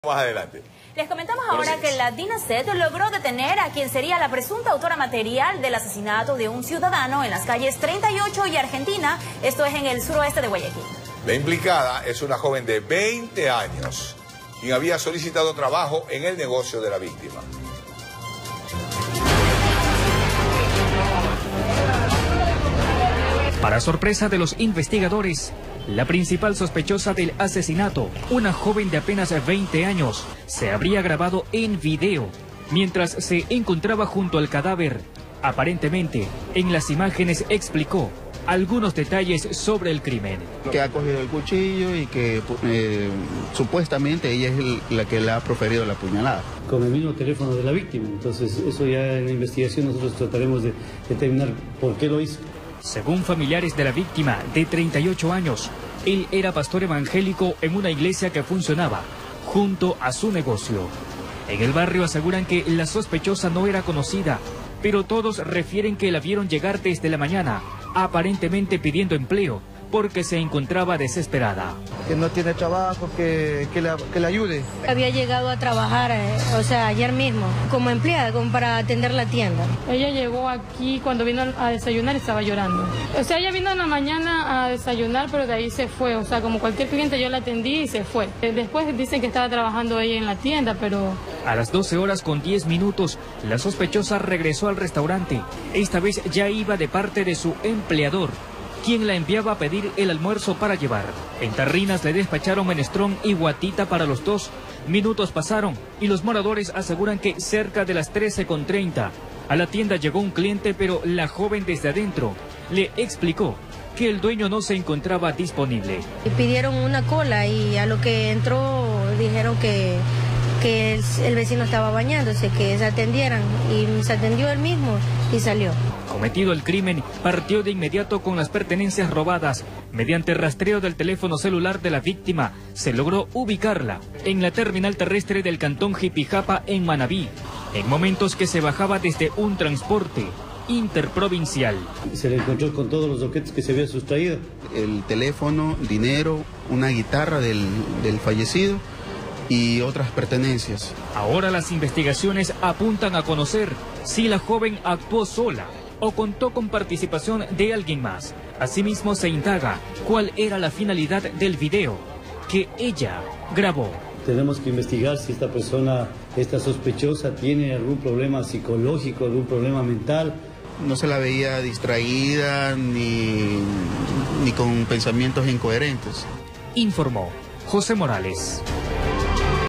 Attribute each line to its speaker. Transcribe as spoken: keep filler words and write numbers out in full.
Speaker 1: Más adelante.
Speaker 2: Les comentamos ahora que la DINASET logró detener a quien sería la presunta autora material del asesinato de un ciudadano en las calles treinta y ocho y Argentina, esto es en el suroeste de Guayaquil.
Speaker 1: La implicada es una joven de veinte años, quien había solicitado trabajo en el negocio de la víctima.
Speaker 3: Para sorpresa de los investigadores, la principal sospechosa del asesinato, una joven de apenas veinte años, se habría grabado en video mientras se encontraba junto al cadáver. Aparentemente, en las imágenes explicó algunos detalles sobre el crimen.
Speaker 4: Que ha cogido el cuchillo y que eh, supuestamente ella es el, la que le ha proferido la puñalada.
Speaker 5: Con el mismo teléfono de la víctima, entonces eso ya en la investigación nosotros trataremos de determinar por qué lo hizo.
Speaker 3: Según familiares de la víctima, de treinta y ocho años, él era pastor evangélico en una iglesia que funcionaba junto a su negocio. En el barrio aseguran que la sospechosa no era conocida, pero todos refieren que la vieron llegar desde la mañana, aparentemente pidiendo empleo, porque se encontraba desesperada.
Speaker 6: Que no tiene trabajo, que, que, la, que la ayude.
Speaker 7: Había llegado a trabajar, eh, o sea, ayer mismo, como empleada, como para atender la tienda.
Speaker 8: Ella llegó aquí cuando vino a desayunar y estaba llorando. O sea, ella vino en la mañana a desayunar, pero de ahí se fue. O sea, como cualquier cliente yo la atendí y se fue. Después dicen que estaba trabajando ella en la tienda, pero...
Speaker 3: A las doce horas con diez minutos, la sospechosa regresó al restaurante. Esta vez ya iba de parte de su empleador, quien la enviaba a pedir el almuerzo para llevar. En Tarrinas le despacharon menestrón y guatita para los dos. Minutos pasaron y los moradores aseguran que cerca de las trece con treinta a la tienda llegó un cliente, pero la joven desde adentro le explicó que el dueño no se encontraba disponible.
Speaker 7: Pidieron una cola y a lo que entró dijeron que, que el, el vecino estaba bañándose, que se atendieran, y se atendió él mismo y salió.
Speaker 3: Cometido el crimen, partió de inmediato con las pertenencias robadas. Mediante rastreo del teléfono celular de la víctima, se logró ubicarla en la terminal terrestre del cantón Jipijapa en Manabí, en momentos que se bajaba desde un transporte interprovincial.
Speaker 5: Se le encontró con todos los objetos que se había sustraído.
Speaker 4: El teléfono, dinero, una guitarra del, del fallecido y otras pertenencias.
Speaker 3: Ahora las investigaciones apuntan a conocer si la joven actuó sola o contó con participación de alguien más. Asimismo se indaga cuál era la finalidad del video que ella grabó.
Speaker 5: Tenemos que investigar si esta persona, esta sospechosa, tiene algún problema psicológico, algún problema mental.
Speaker 4: No se la veía distraída ni, ni con pensamientos incoherentes.
Speaker 3: Informó José Morales.